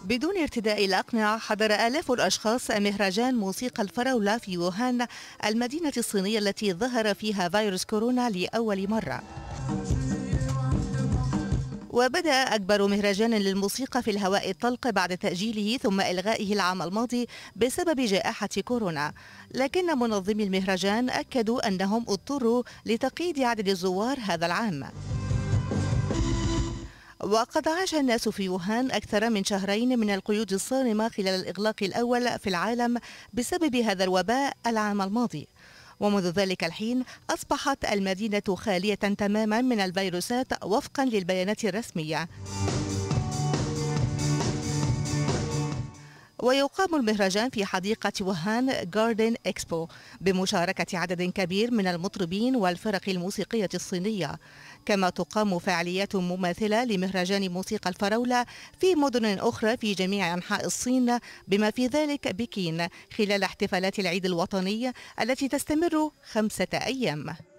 بدون ارتداء الأقنعة حضر آلاف الأشخاص مهرجان موسيقى الفراولة في ووهان، المدينة الصينية التي ظهر فيها فيروس كورونا لأول مرة. وبدأ أكبر مهرجان للموسيقى في الهواء الطلق بعد تأجيله ثم إلغائه العام الماضي بسبب جائحة كورونا، لكن منظمي المهرجان أكدوا أنهم اضطروا لتقييد عدد الزوار هذا العام. وقد عاش الناس في ووهان أكثر من شهرين من القيود الصارمة خلال الإغلاق الأول في العالم بسبب هذا الوباء العام الماضي، ومنذ ذلك الحين أصبحت المدينة خالية تماما من الفيروسات وفقا للبيانات الرسمية. ويقام المهرجان في حديقة ووهان جاردن إكسبو بمشاركة عدد كبير من المطربين والفرق الموسيقية الصينية، كما تقام فعاليات مماثلة لمهرجان موسيقى الفراولة في مدن أخرى في جميع أنحاء الصين بما في ذلك بكين خلال احتفالات العيد الوطني التي تستمر 5 أيام.